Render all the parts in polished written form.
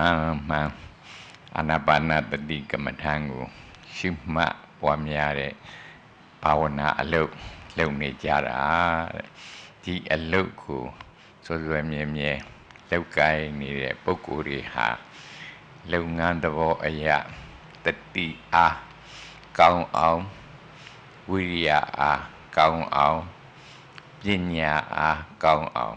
man anapana tadi kematangu shima puamyare pawana aluk luk ni jara di alukku so mye luk kai ni de pukku ri ha luk ngan tabo aya tati a kaung aung wiriya a kaung aung pinya a kaung aung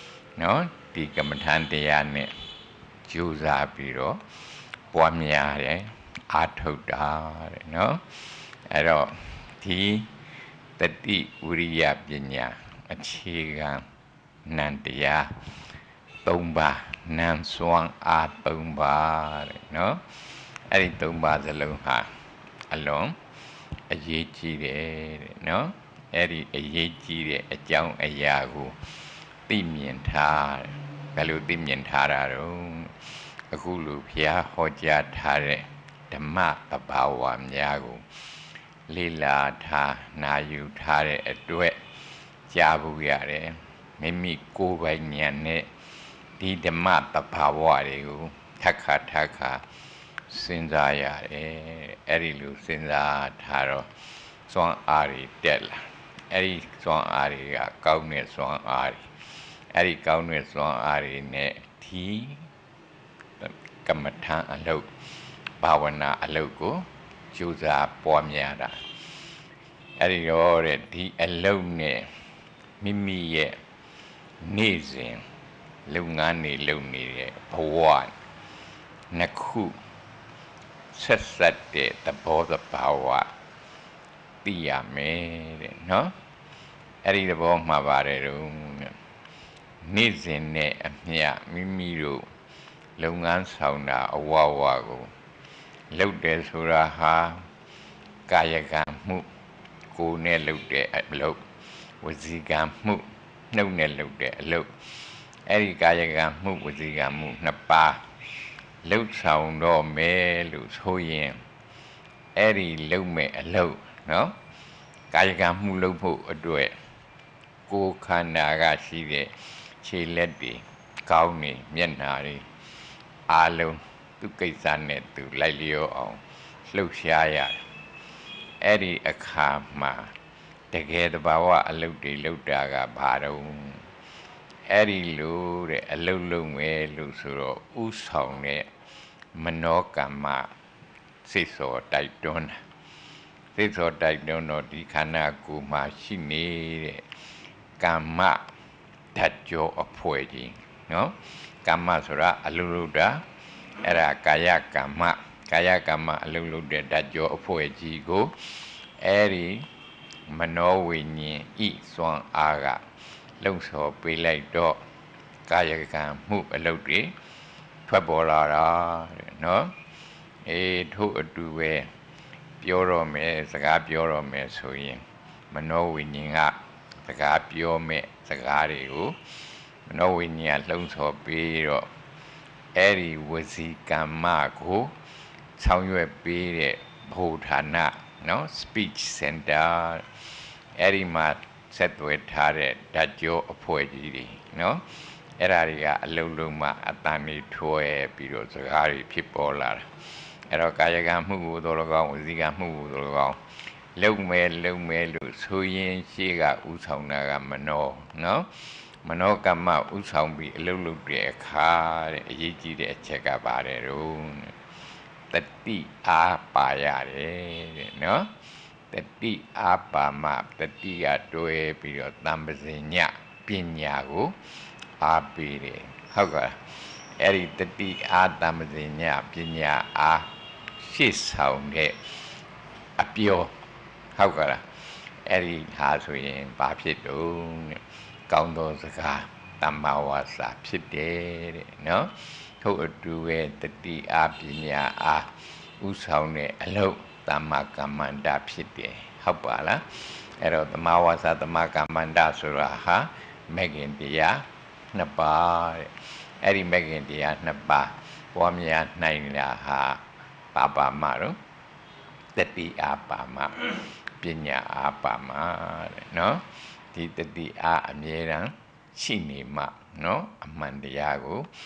no di kematanတရားနဲ့ကြိုးစားပြီးတော့ပွားများတယ်အားထုတ်တာတဲ့နော်အဲ့တော့ဒီတတိဝိရိယပညာအခြေခံနံတရား၃ပါးနံစွမ်းအား၃ပါးတဲ့နော်အဲ့ဒီ၃ပါးစလုံးဟာအလွန်အရေးကြီးတယ်တဲ့နော်အဲ့ဒီအရေးကြီးတဲ့အကြောင်းအရာကိုသိမြင်ထားဘယ်လိုသိမြင်ထားတာတော့အခုလိုဘုရားဟောကြားထားတဲ့ဓမ္မသဘာဝများကိုလေ့လာထားနာယူထားတဲ့အတွက်ကြားဖို့ရတယ်မိမိကိုယ်ပိုင်ဉာဏ်နဲ့ဒီဓမ္မသဘာဝတွေကိုထပ်ခါစဉ်းစားရတယ်အဲ့ဒီလိုစဉ်းစားထားတော့စွမ်းအားတွေတက်လာအဲ့ဒီစွမ်းအားတွေကကောင်းတဲ့စွမ်းအားတွေအဲ့ဒီကောင်းတဲ့စွမ်းအားတွေနဲ့ဒီကမ္မထာအလုပ်ဘာဝနာအလုပ်ကိုကြိုးစားပွားများတာအဲ့ဒီတော့တဲ့ဒီအလုပ်နဲ့မိမိရဲ့နေ့စဉ်လုပ်ငန်းတွေလုပ်နေတဲ့ဘဝနှစ်ခုဆက်ဆက်တဲ့သဘောသဘာဝသိရမယ်တဲ့နော်အဲ့ဒီသဘောမှာပါတယ်တော့နေ့စဉ်နဲ့အမျှမိမိတို့လုပ်ငန်းဆောင်တာအဝဝကိုလုပ်တယ်ဆိုတာဟာကာယကံမှုကိုယ်နဲ့လုပ်တဲ့အလုပ်ဝစီကံမှုနှုတ်နဲ့လုပ်တဲ့အလုပ်အဲ့ဒီကာယကံမှုဝစီကံမှုနှစ်ပါးလှုပ်ဆောင်တော့မယ်လို့ဆိုရင်အဲ့ဒီလုပ်မဲ့အလုပ်နော်ကာယကံမှုလုပ်ဖို့အတွက်ကိုယ်ခန္ဓာကရှိတဲ့ခြေလက်တွေကောင်းနေမျက်နှာတွေအားလုံးသူကိစ္စနဲ့သူလိုက်လျောအောင်လှုပ်ရှားရတယ်အဲ့ဒီအခါမှာတကယ်တဘာဝအလုပ်တွေလုပ်တာကဘာတော့အဲ့ဒီလိုတဲ့အလုပ်လုပ်မယ်လို့ဆိုတော့ဥဆောင်တဲ့မနောကမ္မစိတ်စောတိုက်တွန်းစိတ်စောတိုက်တွန်းတော့ဒီခန္ဓာကိုယ်မှာရှိနေတဲ့ကမ္မဓာတ်ကြောအဖွဲကြီးနော်ကမ္မဆိုတာအလုပ်လုပ်တာအဲ့ဒါကာယကမ္မအလုပ်လုပ်တဲ့ဓာတ်ကြောအဖွဲကြီးကိုအဲ့ဒီမနောဝိညာဉ်ဤစွမ်းအားကလှုပ်ဆော်ပေးလိုက်တော့ကာယကံမှုအလုပ်တွေထွက်ပေါ်လာတာတဲ့နော်ထို့အတူပဲပြောတော့မယ်စကားပြောတော့မယ်ဆိုရင်မနောဝိညာဉ်ကစကားပြောမဲ့စကားတွေကိုမနောဝိညာဉ်လှုံ့ဆော်ပြီးတော့အဲ့ဒီဝစီကမ္မကိုဆောင်ရွက်ပေးတဲ့ဘုဌာနနော် speech center အဲ့ဒီမှာဆက်သွယ်ထားတဲ့ဓာတ်ကြောအဖွဲ့ကြီးတွေနော်အဲ့ဒါတွေကအလုံးလုံးမှအတန်တွေထွဲပြီးတော့စကားတွေဖြစ်ပေါ်လာတာအဲ့တော့ကာယကံမှုကိုတော်၎င်းဝစီကံမှုကိုတော်၎င်းလုံမယ်လို့ဆိုရင်ရှေ့ကဥဆောင်တာကမနောနော်မနောကမ္မဥဆောင်ပြီးအလုပ်လုပ်တဲ့အခါတဲ့အရေးကြီးတဲ့အချက်ကပါတယ်တော့တတိအားပါရတယ်တဲ့နော်တတိအားပါမှတတိကတွဲပြီးတော့တမ္ပဇညပညာကိုအားပေးတယ်ဟုတ်ကဲ့အဲ့ဒီတတိအားတမ္ပဇညပညာအားရှေ့ဆောင်တဲ့အပြောဟုတ်ကဲ့အဲ့ဒီဟာဆိုရင်ဘာဖြစ်တော့ကောင်းသောစကားတမ္မာဝါစာဖြစ်တယ်တဲ့နော်ထို့အတူပဲတတိအားပညာအားဥဆောင်တဲ့အလုပ်တမ္မာကမ္မန္တဖြစ်တယ်ဟုတ်ပါလားအဲ့တော့တမ္မာဝါစာတမ္မာကမ္မန္တဆိုတာဟာမဂ္ဂင်တရားနှစ်ပါးတဲ့အဲ့ဒီမဂ္ဂင်တရားနှစ်ပါးပွားများနိုင်တာဟာပါမတော့တတိအားပါမပညာအားပါမတဲ့နော်ဒီတတိအားအမြဲတမ်းရှိနေမှနော်အမှန်တရားကို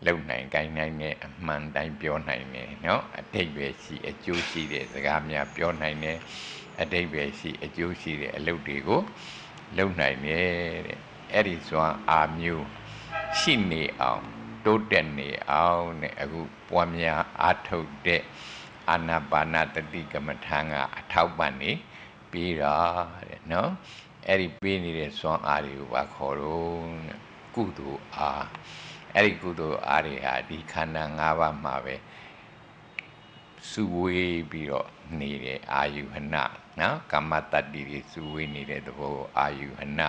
လုံနိုင်ကိုင်းနိုင်တဲ့အမှန်တိုင်းပြောနိုင်တယ်နော်အတိတ်ပဲရှိအကျိုးရှိတဲ့စကားများပြောနိုင်တယ်အတိတ်ပဲရှိအကျိုးရှိတဲ့အလုပ်တွေကိုလုပ်နိုင်တယ်တဲ့အဲ့ဒီစွမ်းအားမျိုးရှိနေအောင်တိုးတက်နေအောင်နဲ့အခုပွားများအားထုတ်တဲ့အာနာပါနတတိကမ္မထာကအထောက်ပံ့နေပြီးတာတဲ့နော်အဲ့ဒီပေးနေတဲ့စွမ်းအားတွေကိုပါခေါ်တော့ကုသိုလ်အားအဲ့ဒီကုသိုလ်အားတွေဟာဒီခန္ဓာ၅ပါးမှာပဲစုဝေးပြီးတော့နေတဲ့အာယုဟနနော်ကမ္မတတ္တိတွေစုဝေးနေတဲ့သဘောအာယုဟန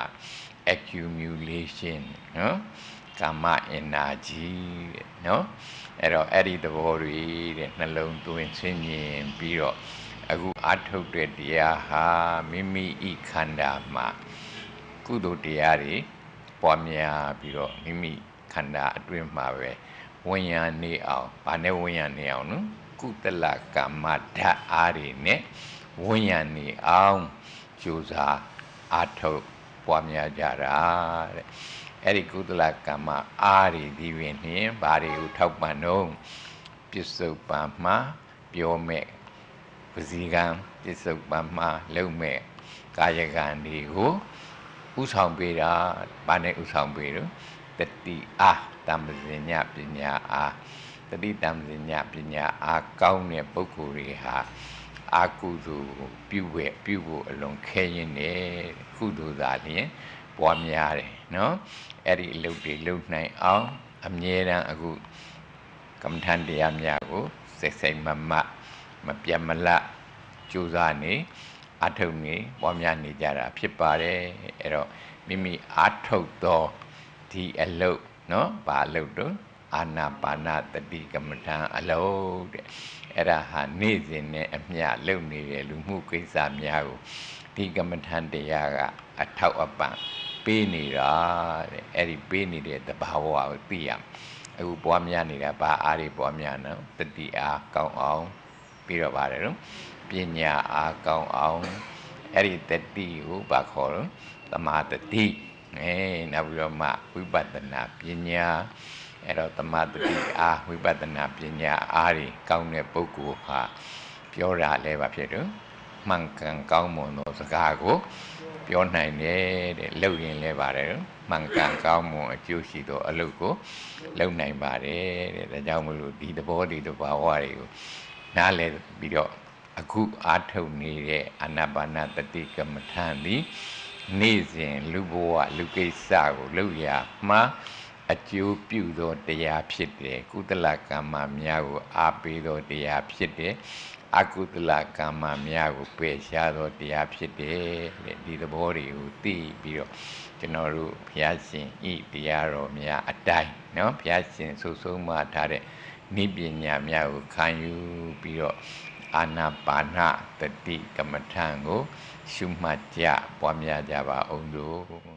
accumulation နော်ကာမ energy တဲ့နော်အဲ့တော့အဲ့ဒီသဘောတွေတဲ့နှလုံးသွင်းဆင်းញင်ပြီးတော့အခုအထုတ်တဲ့တရားဟာမိမိဤခန္ဓာမှာကုသိုလ်တရားတွေပွားများပြီးတော့မိမိခန္ဓာအတွင်းမှာပဲဝင်ရနေအောင်ဗာနဲ့ဝင်ရနေအောင်နော်ကုသလကမ္မဓာတ်အားတွေနဲ့ဝင်ရနေအောင်ကြိုးစားအထုတ်ပွားများကြတာတဲ့အဲ့ဒီကုသလကမ္မအားတွေဒီပင်နှင့်ဘာတွေကိုထောက်ပံ့တော့ပစ္စုပန်မှာပြောမဲ့ပဇီကံပစ္စုပန်မှာလုံမဲ့ကာယကံတွေကိုဥဆောင်ပေးတာဘာနဲ့ဥဆောင်ပေးတော့တတိအားတမ္ပဇဉ္ညပညာအားတတိတမ္ပဇဉ္ညပညာအားကောင်းတဲ့ပုဂ္ဂိုလ်တွေဟာအာကုသိုလ်ပြုဖို့အလွန်ခဲရင်နဲ့ကုသိုလ်သာလျင်ပွားများတယ်နော်အဲ့ဒီအလုပ်တွေလုပ်နိုင်အောင်အမြဲတမ်းအခုကမ္မထန်တရားများကိုစိတ်မမပြတ်မလတ်ကြိုးစားနေအထုတ်နေပွားများနေကြတာဖြစ်ပါတယ်အဲ့တော့မိမိအထုတ်သောဒီအလုပ်နော်ဘာအလုပ်တော့အာနာပါနတတိကမ္မထံအလုပ်တဲ့အဲ့ဒါဟာနေ့စဉ်နဲ့အမျှလုပ်နေတဲ့လူမှုကိစ္စများကိုဒီကမ္မထံတရားကအထောက်အပံ့ပေးနေတာတဲ့အဲ့ဒီပေးနေတဲ့သဘာဝကိုသိရမယ်အခုပွားများနေတာဘာအားတွေပွားများနော်တတိအားကောင်းအောင်ပြီးတော့ပါတယ်နော်ပညာအားကောင်းအောင်အဲ့ဒီတတိကိုဘာခေါ်တော့သမာတတိနောက်ပြီးတော့မှဝိပဿနာပညာအဲ့တော့သမာတတိအားဝိပဿနာပညာအားတွေကောင်းတဲ့ပုဂ္ဂိုလ်ဟာပြောတာလည်းပါဖြစ်တော့မှန်ကန်ကောင်းမွန်သောစကားကိုပြောနိုင်တယ်တဲ့လုပ်ရင်လည်းပါတယ်မှန်ကန်ကောင်းမွန်အကျိုးရှိသောအလုပ်ကိုလုပ်နိုင်ပါတယ်တဲ့ဒါကြောင့်မလို့ဒီသဘောဒီတဘာဝတွေကိုနားလည်ပြီးတော့အခုအားထုတ်နေတဲ့အာနာပါနတတိကမ္မထာသည်နေ့စဉ်လူဘဝလူကိစ္စကိုလုပ်ရမှာအကျိုးပြုသောတရားဖြစ်တယ်ကုသလကမ္မများကိုအားပေးသောတရားဖြစ်တယ်အကုသလကမ္မများကိုပယ်ရှားသောတရားဖြစ်တယ်တဲ့ဒီသဘောတွေကိုသိပြီးတော့ကျွန်တော်တို့ဘုရားရှင်ဤတရားတော်များအတိုင်းနော်ဘုရားရှင်ဆုဆုံးမထားတဲ့နိပညာများကိုခံယူပြီးတော့အာနာပါနတတိကမ္မထံကိုရှုမှတ်ကြပွားများကြပါအောင်လို့